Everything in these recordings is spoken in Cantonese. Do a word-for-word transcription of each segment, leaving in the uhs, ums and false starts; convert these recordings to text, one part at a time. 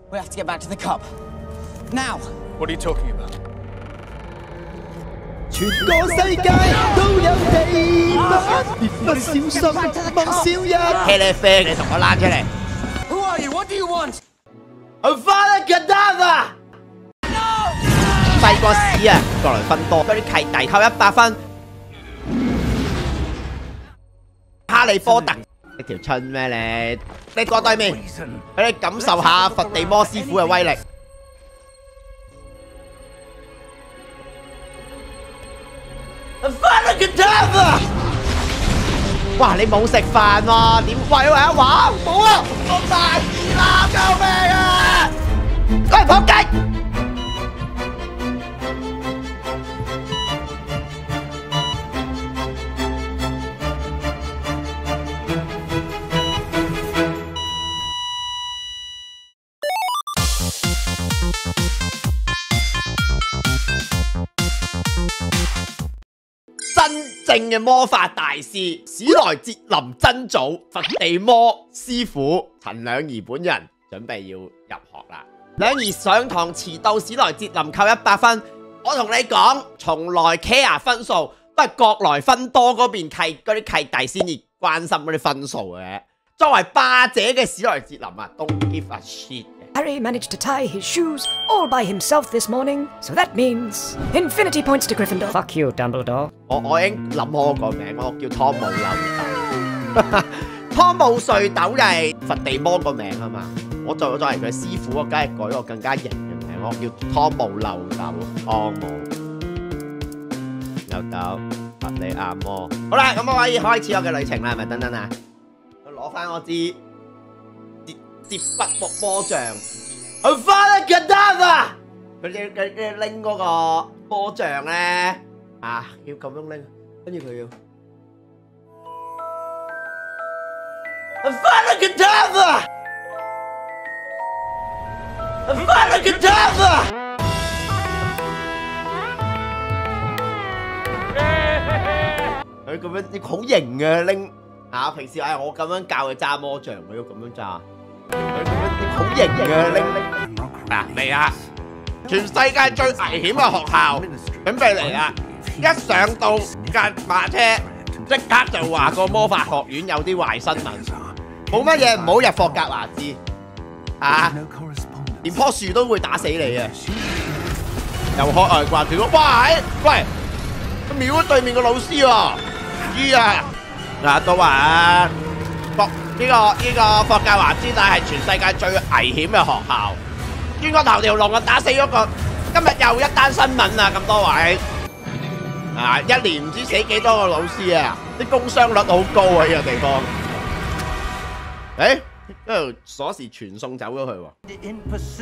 We have to get back to the cup. Now. What are you talking about? 全個世界都有地板，別不小心望少一。茄喱啡，你同我躝出嚟。 Who are you? What do you want? Avada Kedavra！ 細個屎啊！過來分多，嗰啲契弟扣一百分。哈利波特，你條春咩你？你過對面，俾你感受下佛地魔師傅嘅威力。Avada Kedavra！ 哇！你冇食飯喎，點喂喂啊話冇啊！我大意啦，救命啊！喂，撲街！真正嘅魔法大師史萊哲林真祖佛地魔師傅陳兩儀本人準備要入學啦。兩儀上堂遲到，史萊哲林扣一百分。我同你講，從來 care 分數都係國來分多嗰邊契嗰啲契弟先至關心嗰啲分數嘅。作為霸者嘅史萊哲林啊 ，don't give a shit。Harry managed to tie his shoes all by himself this morning, so that means infinity points to Gryffindor. Fuck you, Dumbledore. 我我已經諗好我個名，我叫湯姆漏斗。湯姆瑞斗就係佛地魔個名啊嘛，我作作為佢師傅，我梗係改個更加型嘅名，我叫湯姆漏斗。湯姆漏斗，佛地按摩。好啦，咁我可以開始我嘅旅程啦，係咪？等等啊，我攞翻我支。接筆木魔杖 ，Avada Kedavra！ 佢佢佢拎嗰個魔杖咧，啊，要咁樣拎，跟住佢要 Avada Kedavra！Avada Kedavra！ 佢咁樣好型嘅拎，啊，平時係我咁樣教佢揸魔杖，佢要咁樣揸。好型嘅拎拎嗱嚟啦！全世界最危險嘅學校準備嚟啦！一上到架馬車，即刻就話個魔法學院有啲壞新聞，冇乜嘢唔好入霍格華茲啊！連棵樹都會打死你啊！又學外掛斷，哇！喂，瞄咗對面個老師喎，依啊嗱到啊！呢、這個呢、這個霍格華茲大係全世界最危險嘅學校，轉個頭條龍啊打死咗個，今日又一單新聞啊咁多位，啊一年唔知死幾多個老師啊，啲工傷率好高啊呢、這個地方。誒，嗰條鎖匙傳送走咗去喎。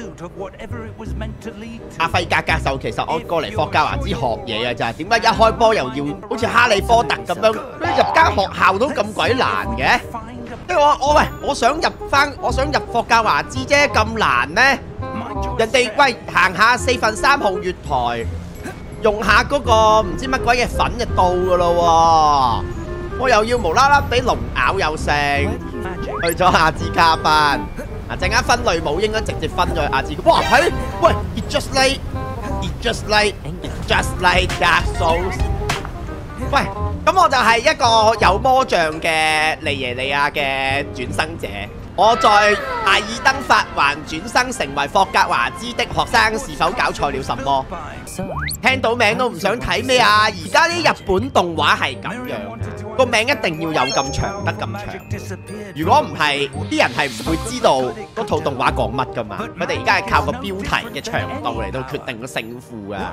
阿費格格就其實我過嚟霍格華茲學嘢嘅咋，點解一開波又要好似哈利波特咁樣入間學校都咁鬼難嘅？即係我我喂，我想入翻，我想入霍格華茲啫，咁難咩？人哋喂行下四分三號月台，用下嗰個唔知乜鬼嘅粉就到噶咯喎，我又要無啦啦俾龍咬又食，去咗阿茲卡班，啊陣間分類冇應該直接分咗去阿茲卡班。哇係，喂 ，it just like it just like it just like Dark Souls。喂。咁我就係一個有魔杖嘅利耶利亞嘅轉生者，我在艾爾登法環轉生成為霍格華茲的學生，是否搞錯了什麼？聽到名都唔想睇咩啊！而家啲日本動畫係咁樣，個名一定要有咁長得咁長，如果唔係，啲人係唔會知道嗰套動畫講乜噶嘛。佢哋而家係靠個標題嘅長度嚟到決定個勝負噶。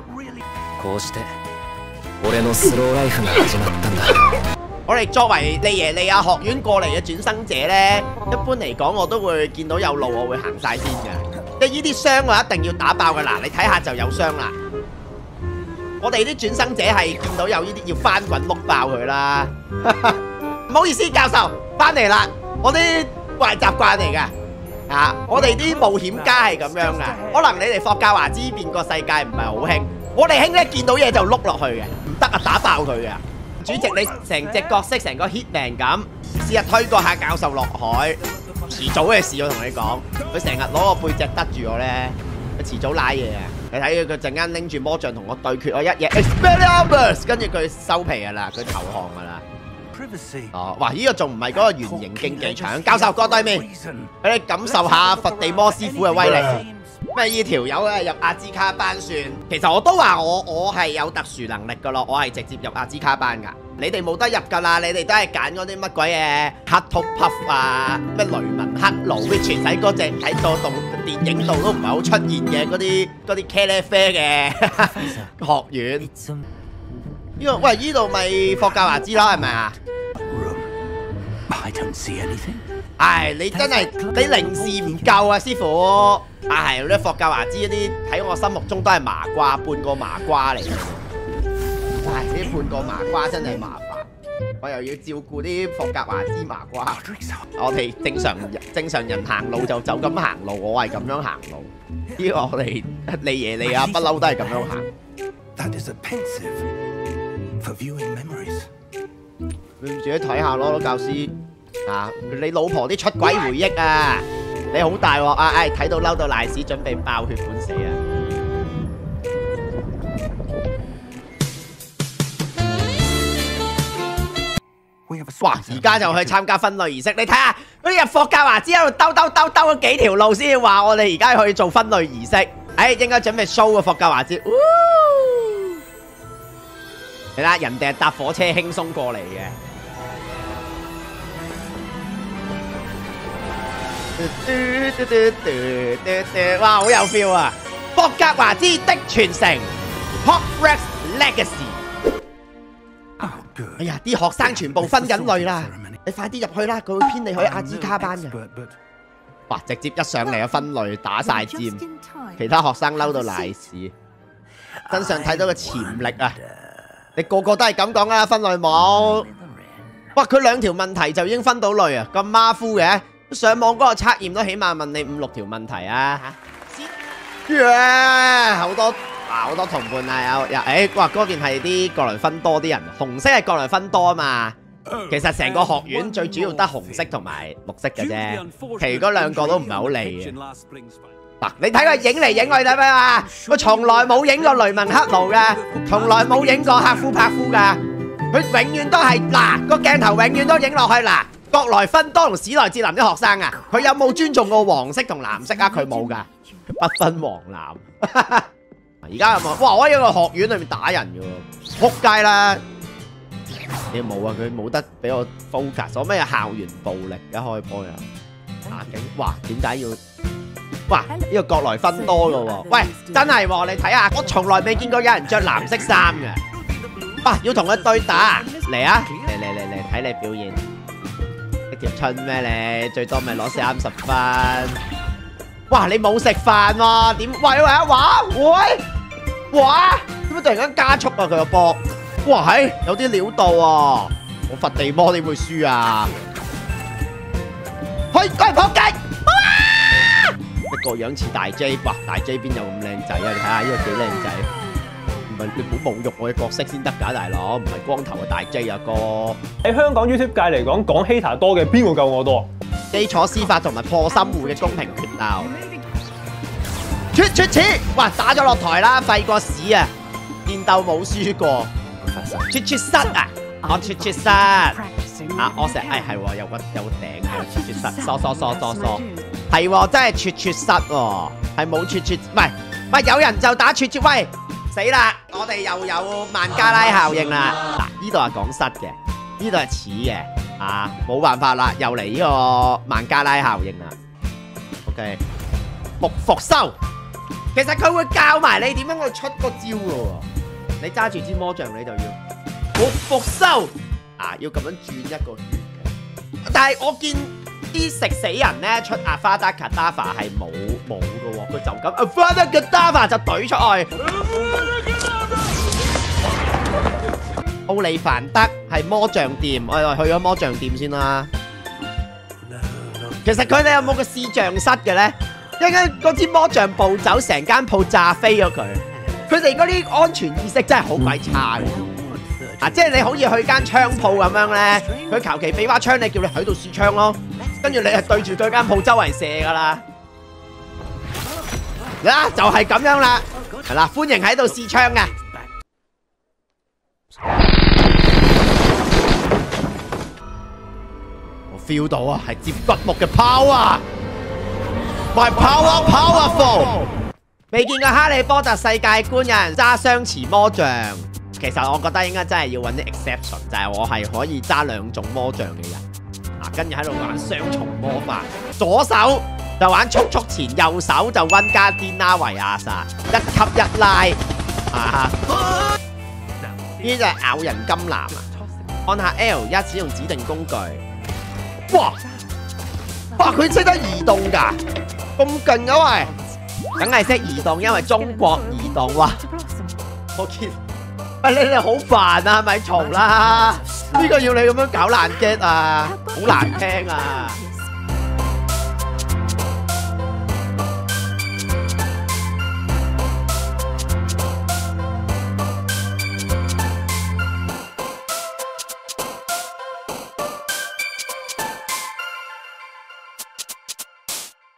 我哋作為利耶利亞學院過嚟嘅轉生者呢，一般嚟講我都會見到有路我會行晒先嘅，即係呢啲箱我一定要打爆嘅。嗱，你睇下就有箱啦。我哋啲轉生者係見到有呢啲要翻滾碌爆佢啦。唔好意思，教授翻嚟啦，我啲壞習慣嚟噶。啊，我哋啲冒險家係咁樣噶，可能你哋霍格華茲邊個世界唔係好興。我哋興咧見到嘢就碌落去嘅，唔得啊打爆佢嘅。主席你成隻角色成個 hitman 咁，試下推過下教授落海， 遲早嘅事，我同你講，佢成日攞個背脊得住我咧，佢遲早拉嘢啊！你睇佢陣間拎住魔杖同我對決，我一嘢 Expelliarmus， 跟住佢收皮噶啦，佢投降噶啦。哦，哇！呢個仲唔係嗰個圓形競技場？教授過對面，俾你感受下佛地魔師傅嘅威力。咩？呢條友啊入阿茲卡班算？其實我都話我我係有特殊能力噶咯，我係直接入阿茲卡班噶。你哋冇得入噶啦，你哋都係揀嗰啲乜鬼嘢黑兔 puff 啊，咩雷文黑奴，咩全喺嗰隻喺個動電影度都唔係好出現嘅嗰啲嗰啲茄喱啡嘅學院。呢個喂，呢度咪霍格華茲啦，係咪啊？唉，你真係你零視唔夠啊，師傅！唉，嗰啲霍格華茲嗰啲喺我心目中都係麻瓜，半個麻瓜嚟嘅。唉，自己半個麻瓜真係麻煩，我又要照顧啲霍格華茲麻瓜。我哋正常正常人行路就就咁行路，我係咁樣行路。呢個我哋你爺你阿不嬲都係咁樣行。你自己睇下咯，教師啊！你老婆啲出軌回憶啊！你好大鑊啊！唉，睇到嬲到賴屎，準備爆血管死啊！哇！而家就去參加分類儀式，你睇下嗰啲入霍格華茲喺度兜兜兜兜咗幾條路先話我哋而家去做分類儀式。唉，應該準備 show 個霍格華茲。你睇人哋係搭火車輕鬆過嚟嘅。哇，好有 feel 啊！霍格華茲的傳承 ，Hogwarts Legacy。哎呀，啲學生全部分緊類啦，你快啲入去啦，佢會編你去阿茲卡班嘅。哇，直接一上嚟就分類打晒尖，其他學生嬲到賴屎，真相睇到個潛力啊！你個個都係咁講啊，分類冇。哇，佢兩條問題就已經分到類啊，咁馬虎嘅。上網嗰個測驗都起碼問你五六條問題啊！嚇，好多啊，好多同伴啊，有有誒，哇！嗰件係啲格萊芬多啲人，紅色係格萊芬多啊嘛。其實成個學院最主要得紅色同埋綠色嘅啫，其餘嗰兩個都唔係好利嘅。嗱，你睇佢影嚟影去睇咩啊？佢從來冇影過雷文克勞㗎，從來冇影過赫夫柏夫㗎。佢永遠都係嗱個鏡頭永遠都影落去嗱。格萊芬多同史萊哲林啲學生啊，佢有冇尊重過黃色同藍色啊？佢冇噶，不分黃藍。而家有冇？哇！我喺個學院裏面打人嘅喎，撲街啦！你冇啊？佢冇得俾我 focus。所咩校園暴力一開波啊！打警，哇！點解要？哇！呢個格萊芬多嘅喎，喂，真係喎！你睇下，我從來未見過有人着藍色衫嘅。哇！要同佢對打，嚟啊！嚟嚟嚟嚟，睇你表演。條春咩你？最多咪攞三十分。哇！你冇食飯喎？點？喂喂啊！哇！喂！哇！點解突然間加速啊？佢個波！哇！係有啲料到啊！我佛地魔點會輸啊？去過嚟撲擊！哇！一個樣似大 J， 哇！大 J 邊有咁靚仔啊？你睇下呢個幾靚仔。唔係你唔好侮辱我嘅角色先得㗎，大佬，唔係光頭嘅大 J 啊哥。 喺香港 YouTube 界嚟講，講 hater 多嘅邊個夠我多？ 基礎司法同埋破心戶嘅公平決鬥。出出切！哇，打咗落台啦，廢過屎啊！戰鬥冇輸過。出出室啊！我出出室啊！我成日誒係喎，有個有個頂嘅出出室，疏疏疏疏疏，係喎，真係出出室喎，係冇出出，唔係唔係有人就打出出，喂！死啦！我哋又有孟加拉效應啦。嗱，呢度係講失嘅，呢度係似嘅，啊，冇辦法啦，又嚟呢個孟加拉效應啦。OK， 木復修，其實佢會教埋你點樣去出個招嘅喎。你揸住支魔杖，你就要木復修，啊，要咁樣轉一個圈嘅。但係我見啲食死人咧出阿花達卡達法係冇冇嘅喎，佢就咁阿花達卡達法就懟出去。奧利凡德係魔杖店，我哋去咗魔杖店先啦。其實佢哋有冇個視像室嘅咧？一陣嗰支魔杖暴走，成間鋪炸飛咗佢。佢哋嗰啲安全意識真係好鬼差嘅。啊，即係你好似去間槍鋪咁樣咧，佢求其俾把槍你，叫你喺度試槍咯。 跟住你係對住對間鋪周圍射噶啦。嗱，就係咁樣啦。係啦，歡迎喺度試槍嘅。我 feel 到啊，係接骨木嘅 power。My power powerful。未見過哈利波特世界觀有人揸雙持魔杖，其實我覺得應該真係要揾啲 exception， 就係我係可以揸兩種魔杖嘅人。啊，跟住喺度玩雙重魔法，左手就玩速速前，右手就溫加甸拉維亞薩，一級一拉。啊！呢啲就係咬人金藍啊！按下 L 一使用指定工具。哇！哇！佢識得移動㗎，咁勁嘅喂！梗係識移動，因為中國移動哇！我見，喂你哋好煩啊，咪嘈啦！呢個要你咁樣搞爛 get 啊，好難聽啊！